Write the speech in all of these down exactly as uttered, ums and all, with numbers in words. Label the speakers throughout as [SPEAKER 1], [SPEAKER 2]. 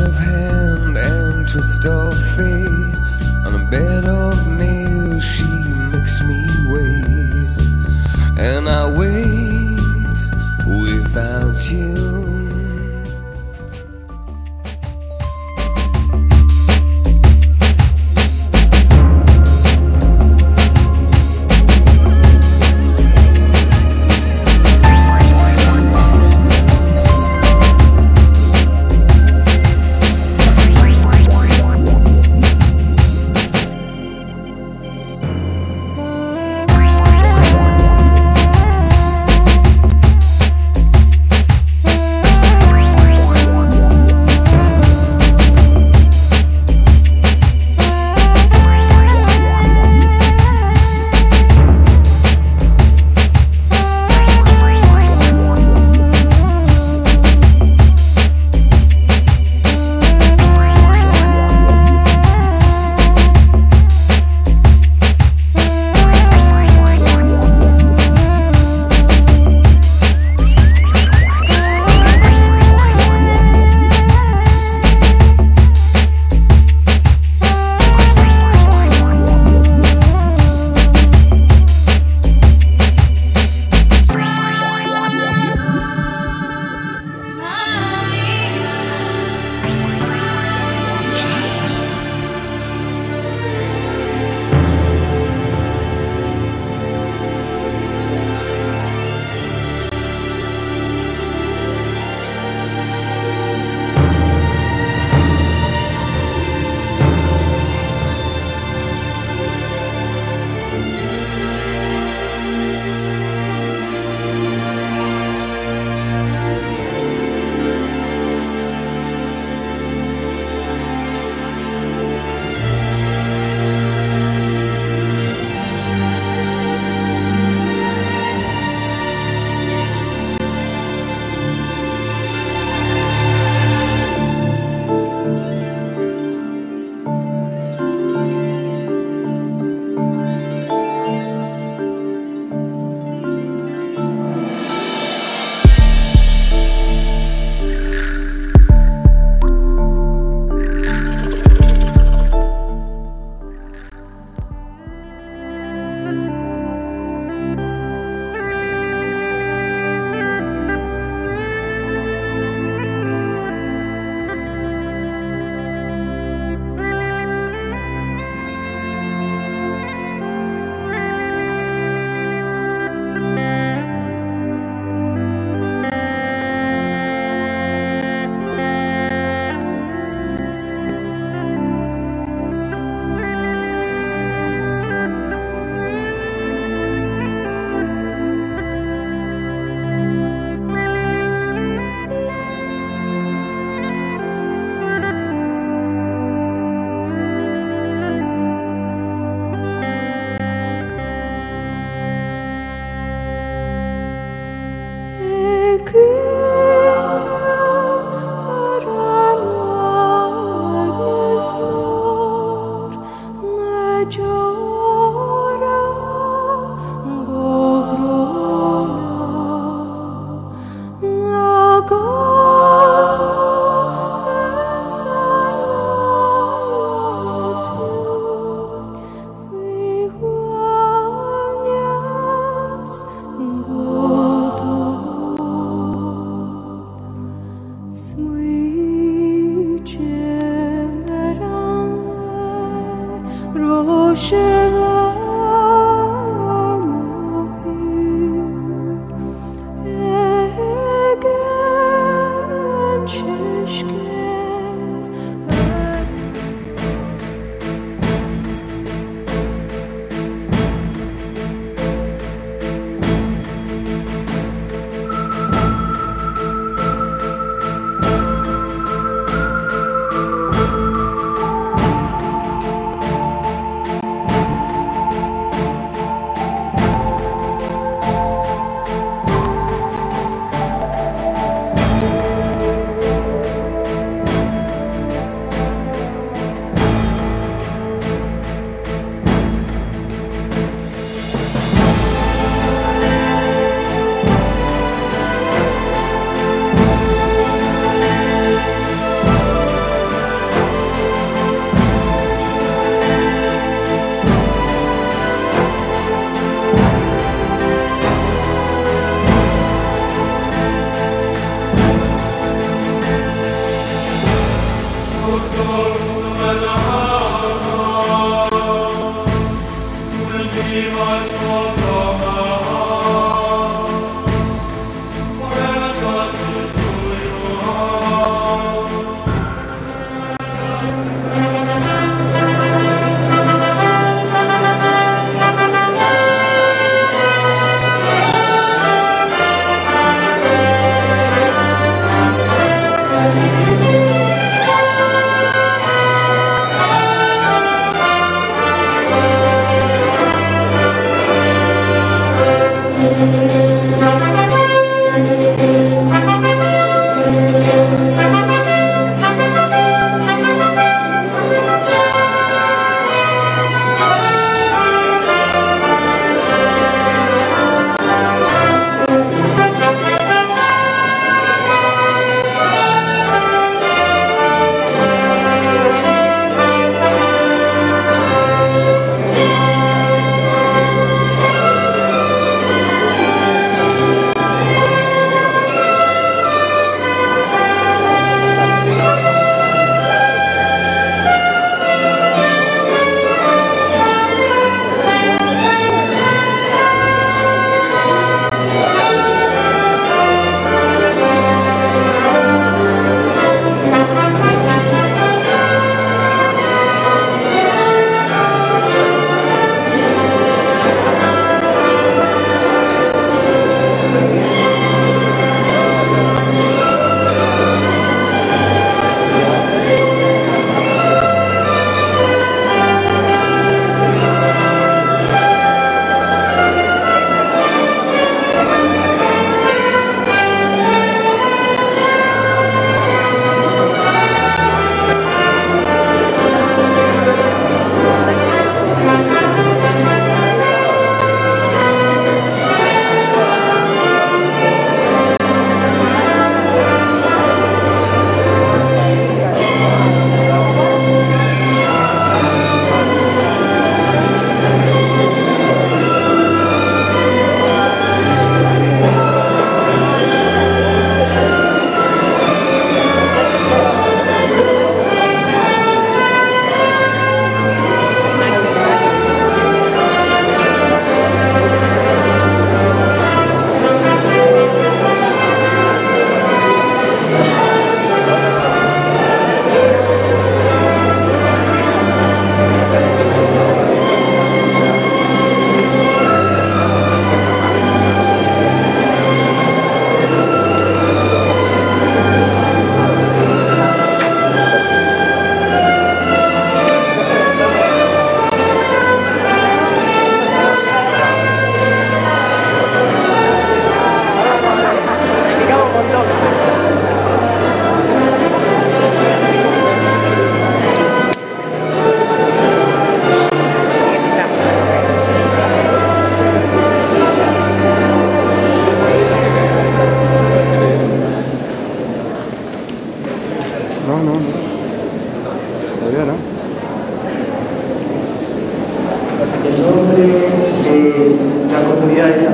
[SPEAKER 1] of hand and twist of fate. On a bed of nails she makes me wait, and I wait without you.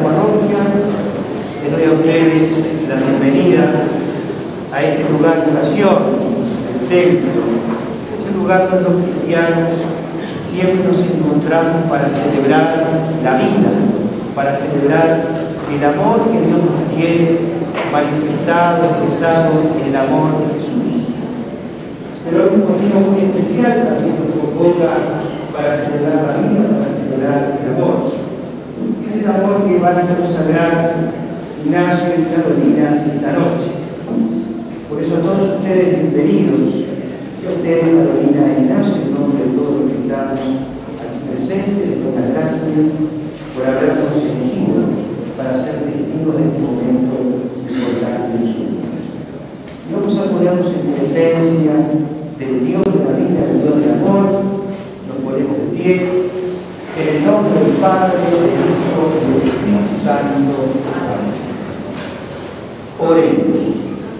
[SPEAKER 2] la parroquia, les doy a ustedes la bienvenida a este lugar de oración, el templo, ese lugar donde los cristianos siempre nos encontramos para celebrar la vida, para celebrar el amor que Dios nos tiene manifestado, expresado en el amor de Jesús. Pero hay un motivo muy especial también nos convoca para celebrar la vida, para celebrar el amor. Es el amor que van a consagrar Ignacio y Carolina esta noche. Por eso todos ustedes bienvenidos, y a ustedes, Carolina e Ignacio, en nombre de todos los que estamos aquí presentes, les doy las gracias por habernos elegido para ser testigos de este momento importante en sus vidas. Y vamos a ponernos en presencia del Dios de la vida, del Dios del amor. Nos ponemos de pie, en el nombre del Padre, del Hijo y del Espíritu Santo. Amén. Oremos.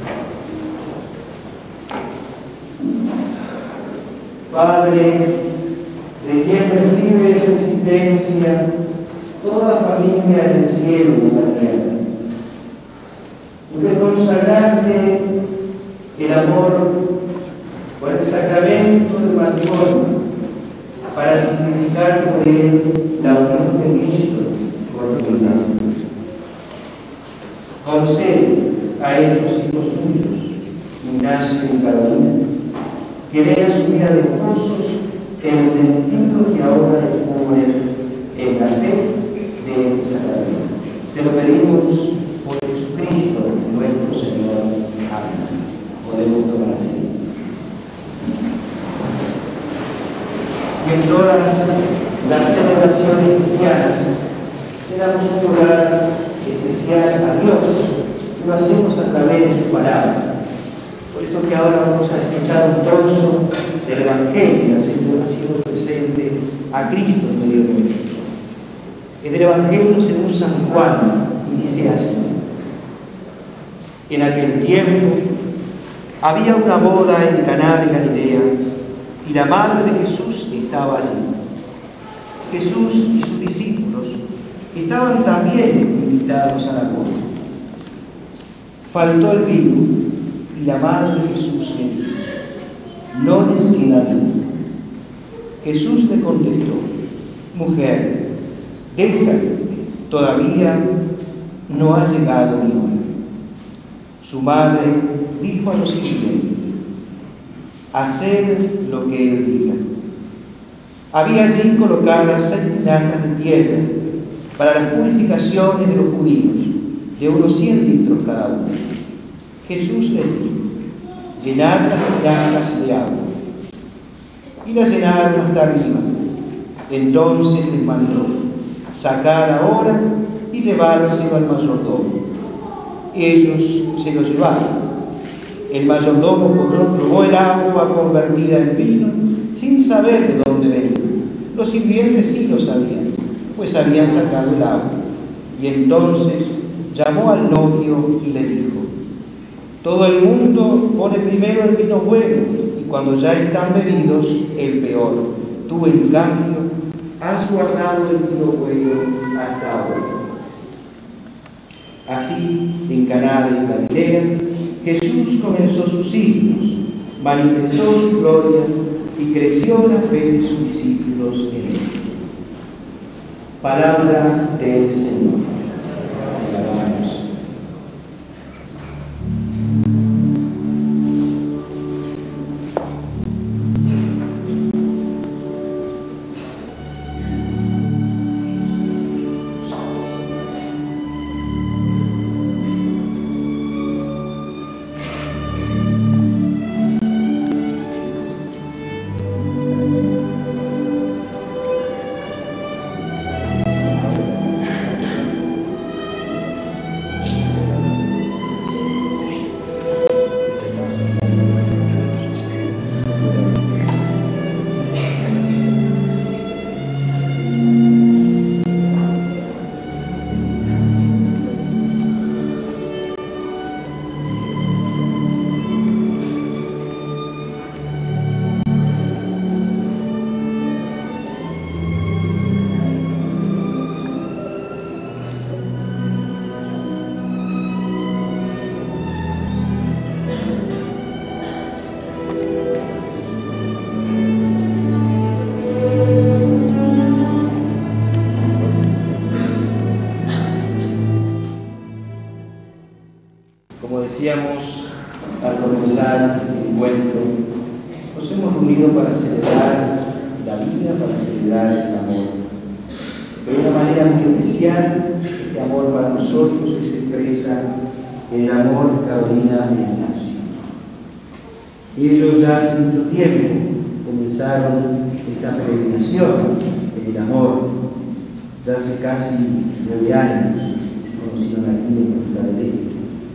[SPEAKER 2] Padre, de quien recibe su existencia toda familia en el cielo y en la tierra. Usted consagraste el amor por el sacramento del matrimonio para significar por él la unión de Cristo con tu iglesia. Concede a estos hijos tuyos, Ignacio y Carolina, que den a su vida de esposos el sentido que ahora descubren en la fe de este sacramento. Te lo pedimos por Jesucristo, nuestro Señor. Amén. Podemos tomar así. Y en todas las celebraciones cristianas le damos un lugar especial a Dios, y lo hacemos a través de su palabra. Por esto que ahora vamos a escuchar un trozo del Evangelio, haciendo, haciendo presente a Cristo en medio de nosotros. Es del Evangelio según San Juan, y dice así: en aquel tiempo había una boda en Caná de Galilea, y la madre de Jesús estaba allí. Jesús y sus discípulos estaban también invitados a la boda. Faltó el vino, y la madre de Jesús le dijo: no les queda vino. Jesús le contestó: mujer, déjame, todavía no ha llegado mi hora. Su madre dijo a los sirvientes: haced lo que él diga. Había allí colocadas seis tinajas de piedra para las purificaciones de los judíos, de unos cien litros cada uno. Jesús les dijo: llenad las tinajas de agua. Y las llenaron hasta arriba. Entonces les mandó: sacad ahora y llevárselo al mayordomo. Ellos se lo llevaron. El mayordomo probó el agua convertida en vino sin saber de dónde venía. Los sirvientes sí lo sabían, pues habían sacado el agua. Y entonces llamó al novio y le dijo: todo el mundo pone primero el vino bueno, y cuando ya están bebidos, el peor. Tú, en cambio, has guardado el vino bueno hasta ahora. Así, en Caná de Galilea, Jesús comenzó sus signos, manifestó su gloria y creció la fe de sus discípulos en él. Palabra del Señor. Alabamos. Como decíamos al comenzar el encuentro, nos hemos reunido para celebrar la vida, para celebrar el amor. De una manera muy especial, este amor para nosotros se expresa en el amor Carolina e Ignacio. Ellos ya hace mucho tiempo comenzaron esta peregrinación en el amor. Ya hace casi nueve años se conocieron aquí en nuestra aldea.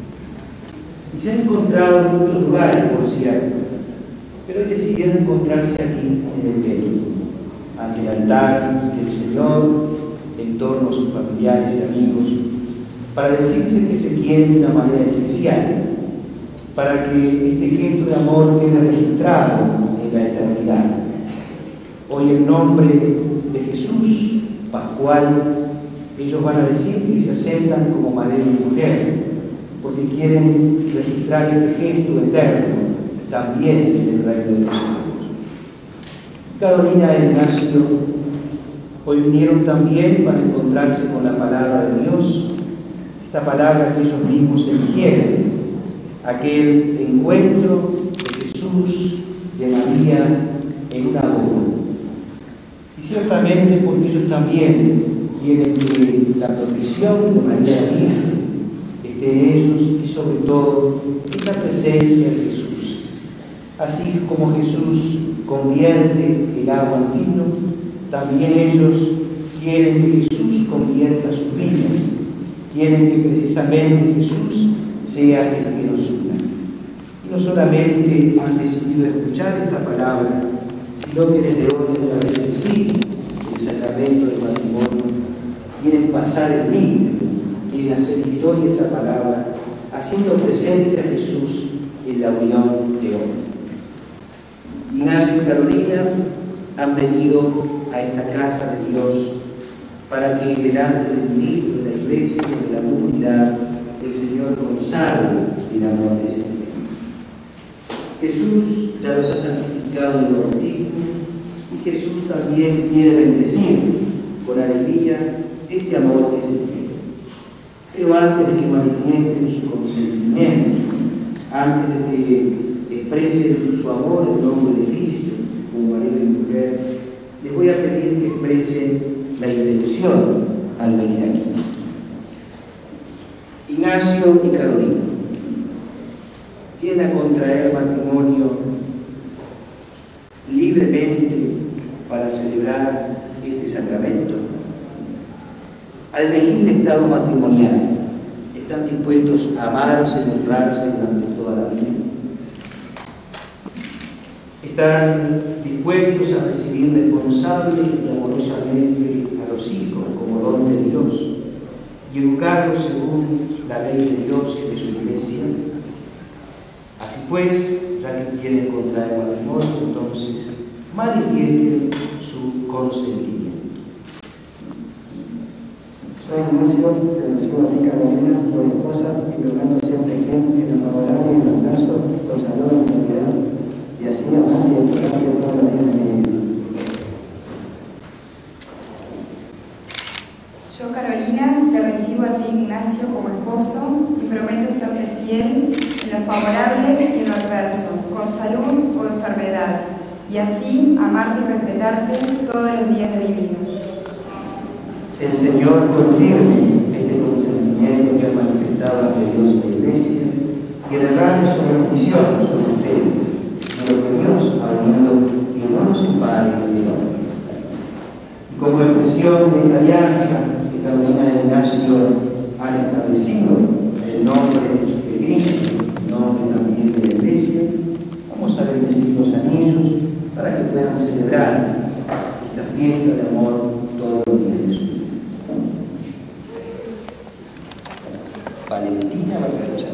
[SPEAKER 2] Y se han encontrado en muchos lugares, por cierto, pero hoy decidieron encontrarse aquí en el templo, ante el altar del Señor, en torno a sus familiares y amigos, para decirse que se quieren de una manera especial, para que este gesto de amor quede registrado en la eternidad. Hoy, en nombre de Jesús Pascual, ellos van a decir que se aceptan como marido y mujer, porque quieren registrar este gesto eterno también en el reino de los cielos. Carolina e Ignacio hoy vinieron también para encontrarse con la palabra de Dios, esta palabra que ellos mismos eligieron, aquel encuentro de Jesús, de María, en una boda. Y ciertamente porque ellos también quieren que la protección de María la Virgen esté en ellos y sobre todo esa presencia de Jesús. Así como Jesús convierte el agua en vino, también ellos quieren que Jesús convierta sus vidas, quieren que precisamente Jesús sea el que nos una. Y no solamente han decidido escuchar esta palabra, sino que desde hoy, a través del sí, el sacramento del matrimonio, quieren pasar el límite, quieren hacer historia esa palabra, haciendo presente a Jesús en la unión de hoy. Ignacio y Carolina han venido a esta casa de Dios para que delante del ministro de la Iglesia, de la comunidad, el Señor consagre el amor de ese tiempo. Jesús ya los ha santificado en el bautismo y Jesús también quiere bendecir con alegría este amor que se tiene. Pero antes de que manifiesten su consentimiento, antes de que expresen su amor en nombre de Cristo, como marido y mujer, les voy a pedir que expresen la intención al venir aquí. Ignacio y Carolina vienen a contraer matrimonio libremente para celebrar este sacramento. Al elegir el estado matrimonial, ¿están dispuestos a amarse y honrarse durante toda la vida? ¿Están dispuestos a recibir responsable y amorosamente a los hijos como don de Dios y educarlos según la ley de Dios y de su Iglesia? Así pues, ya que quieren contraer matrimonio, entonces manifiesten su consentimiento.
[SPEAKER 3] Soy Ignacio, te recibo a ti, Carolina, tu esposa, y rogando siempre que en lo favorable y en los casos, los saludos en comunidad, y así amar y educar toda la vida de mi vida.
[SPEAKER 4] Yo, Carolina, te recibo a ti, Ignacio, como esposo, y prometo serte fiel en lo favorable y en lo adverso, con salud o enfermedad, y así amarte y respetarte todos los días de mi vida.
[SPEAKER 2] El Señor confirme este consentimiento que ha manifestado ante Dios y la Iglesia y derrame su bendición sobre ustedes, de lo que Dios ha unido y no nos separe de Dios. Y como expresión de esta alianza que Carolina e Ignacio han establecido en el nombre de Cristo, en nombre también de la Iglesia, vamos a bendecir los anillos para que puedan celebrar esta fiesta de amor todos los días de su vida. Valentina Barbercha.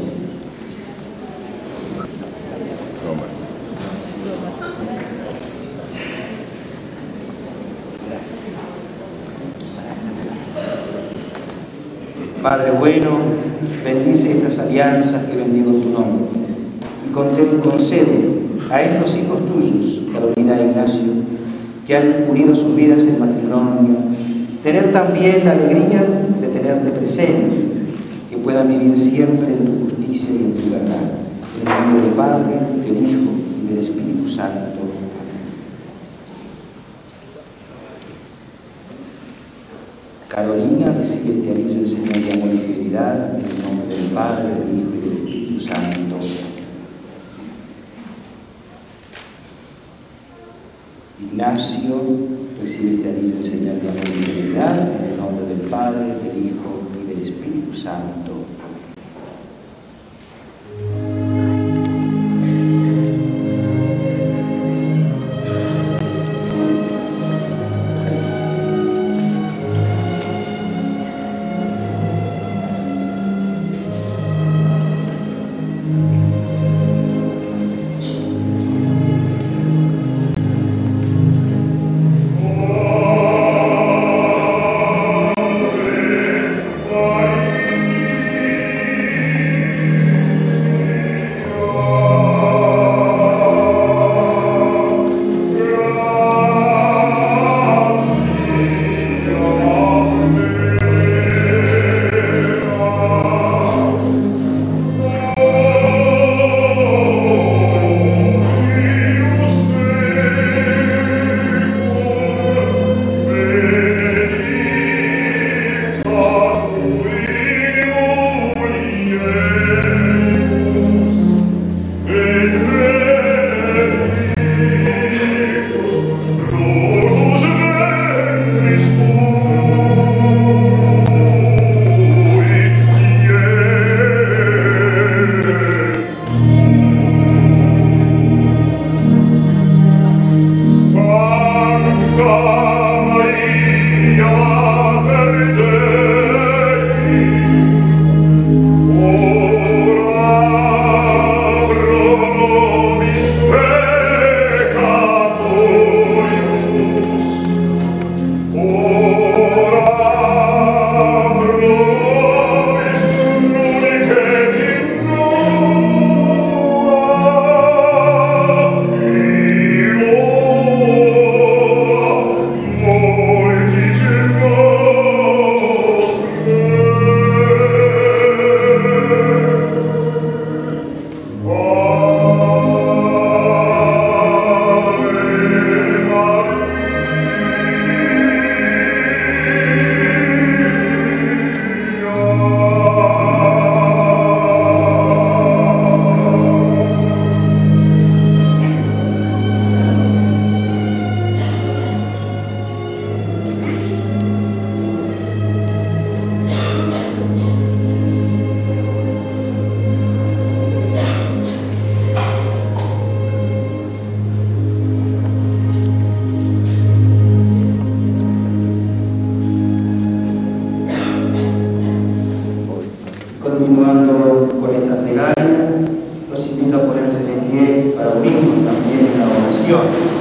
[SPEAKER 2] Padre bueno, bendice estas alianzas que bendigo en tu nombre y concede a estos hijos tuyos, Carolina e Ignacio, que han unido sus vidas en matrimonio, tener también la alegría de tenerte presente, que puedan puedan vivir siempre en tu justicia y en tu verdad. En el nombre del Padre, del Hijo y del Espíritu Santo. Carolina, recibe este anillo del Señor de amor y fidelidad, en el nombre del Padre, del Hijo y del Espíritu Santo. Ignacio, recibe este anillo del Señor de amor y fidelidad, en el nombre del Padre, del Hijo y del Espíritu Santo. Continuando con esta plegaria, los invito a ponerse de pie para unirnos también en la oración.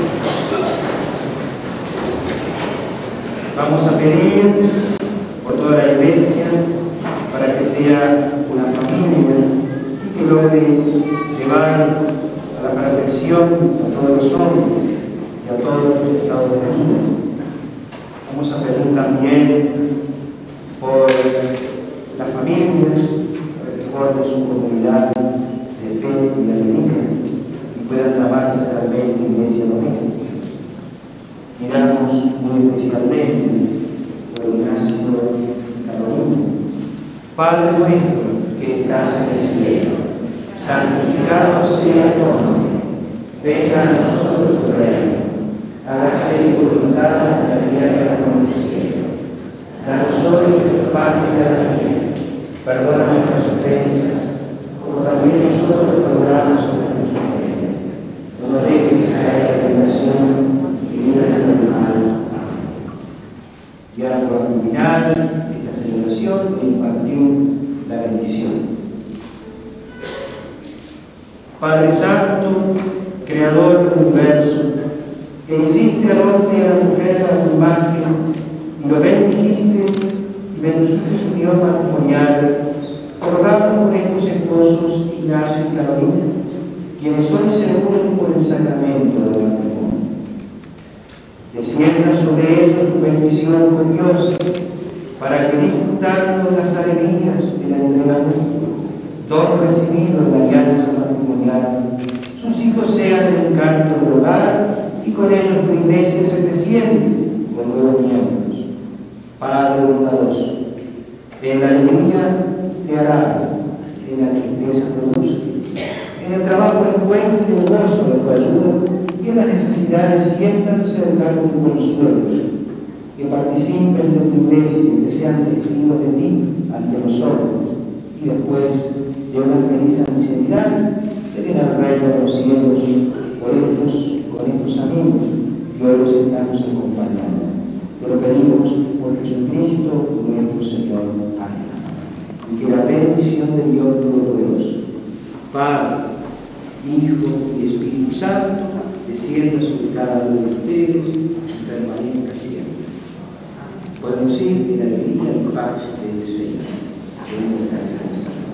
[SPEAKER 2] Vamos a pedir por toda la Iglesia para que sea una familia y que logre llevar a la perfección a todos los hombres y a todos los estados de vida. Vamos a pedir también por las familias, formen su comunidad de fe y de alegría y puedan llamarse realmente Iglesia Doméstica. Miramos muy especialmente por Ignacio Carolina. Padre nuestro que estás en el cielo, santificado sea tu nombre. Venga a nosotros tu reino. Hágase tu voluntad en la tierra como en el cielo. Danos hoy nuestro pan de cada día. Perdona nuestras ofensas, como también nosotros perdonamos a nuestros ofensores. No nos dejes caer en la tentación y líbranos del mal. Y ahora, por culminar esta celebración, e impartir la bendición. Padre Santo, Creador del universo, que hiciste al hombre y a la mujer a tu imagen y lo bendijiste y bendijiste su unión matrimonial, rogamos por estos esposos Ignacio y Carolina, quienes hoy se unen por el sacramento del matrimonio. Descienda sobre ellos tu bendición gloriosa, para que disfrutando de las alegrías de la entrega don recibido en la alianza matrimonial, sus hijos sean el encanto del hogar y con ellos tu iglesia se creciente con nuevos miembros. Padre bondadoso, en la alegría te hará, en la tristeza te busque, en el trabajo encuentre el gozo de tu ayuda y en las necesidades sientan cerca de tu consuelo. Que participen de tu iglesia y que sean testigos de ti ante nosotros y después de una feliz ancianidad se den al reino de los cielos por estos, con estos amigos que hoy los estamos acompañando. Te lo pedimos por Jesucristo nuestro Señor. Amén. Y que la bendición de Dios Todopoderoso, Padre, Hijo y Espíritu Santo, descienda sobre cada uno de ustedes y permanezca siempre. Podemos ir en la alegría y paz del Señor. Demos gracias a Dios.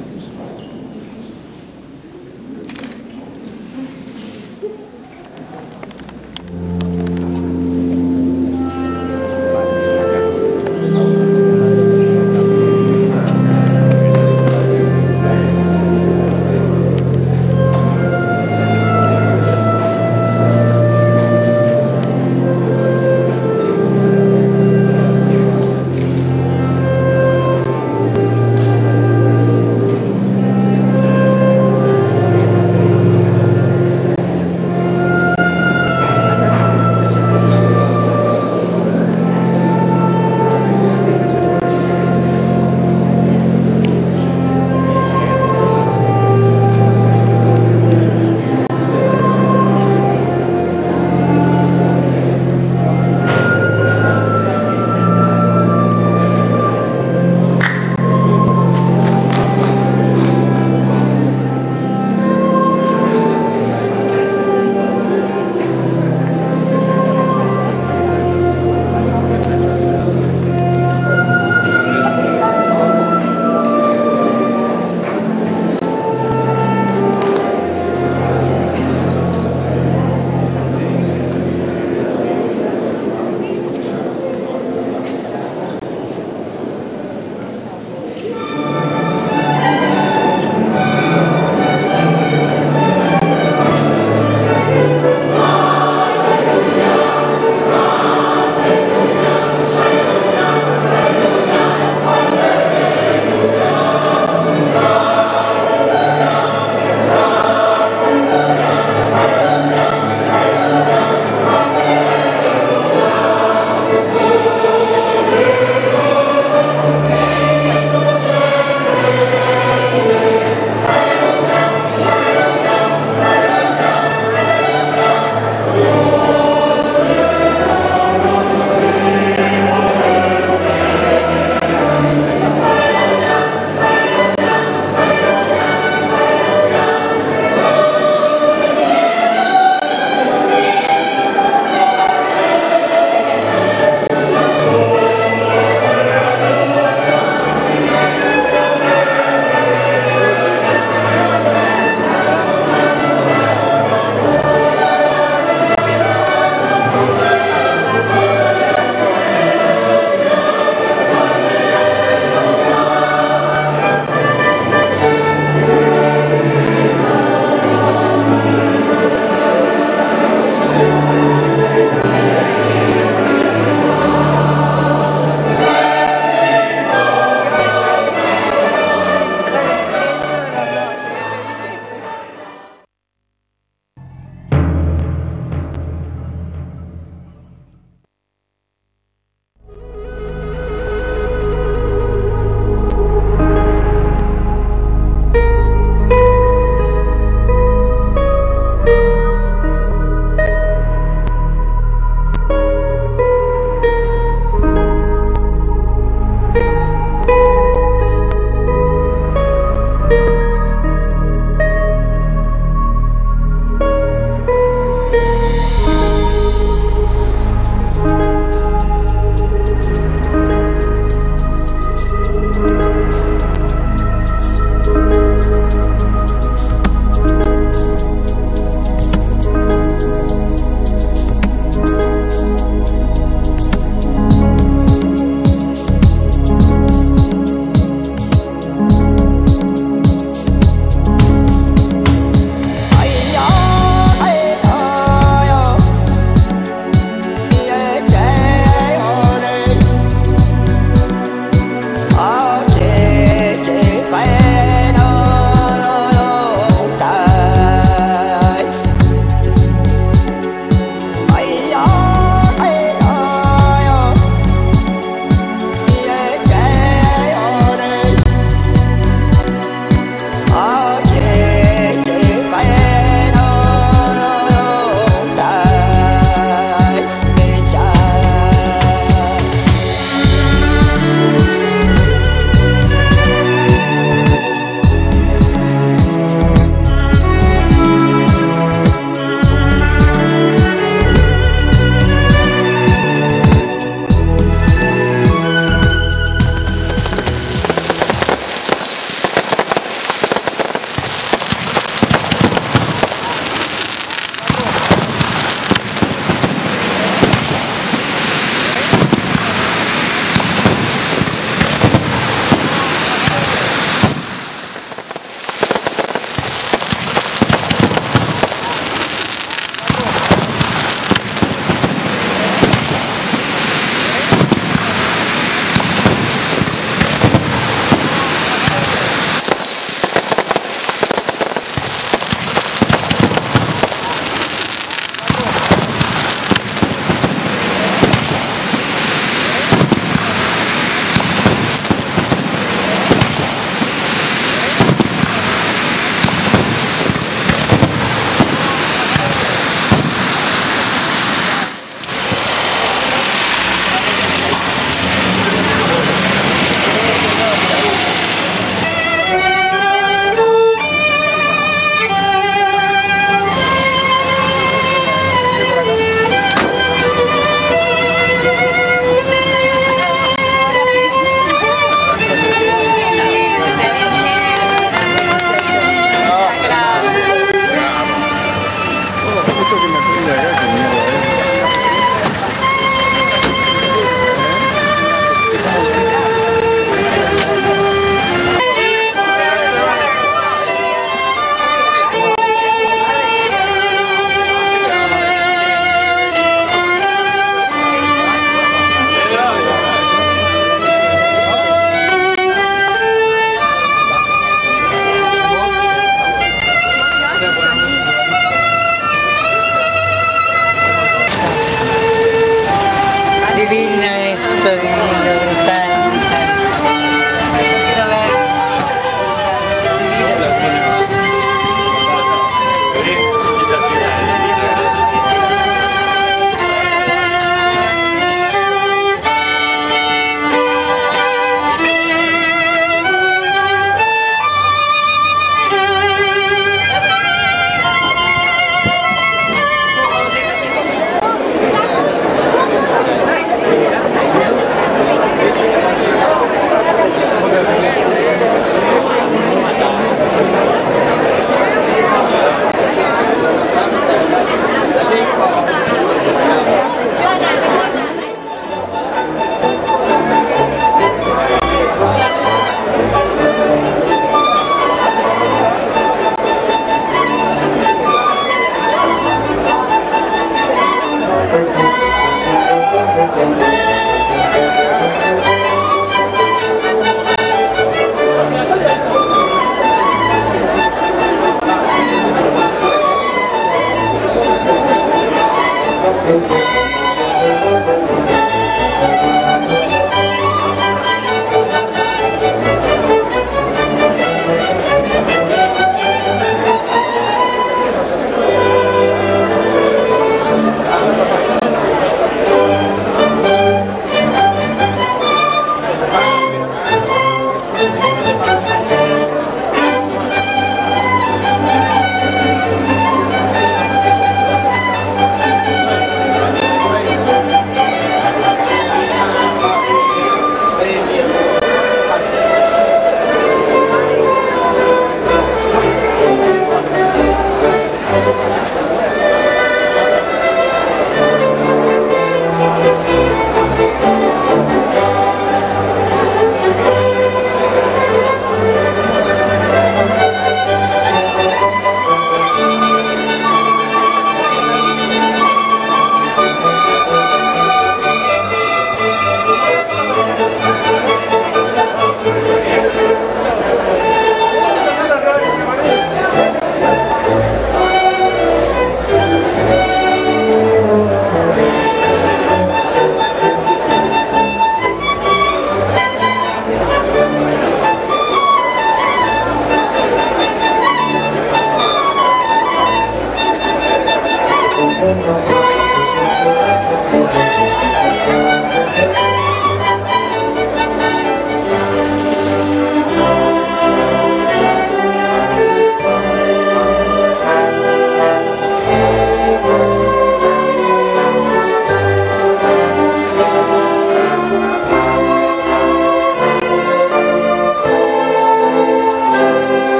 [SPEAKER 5] Thank you.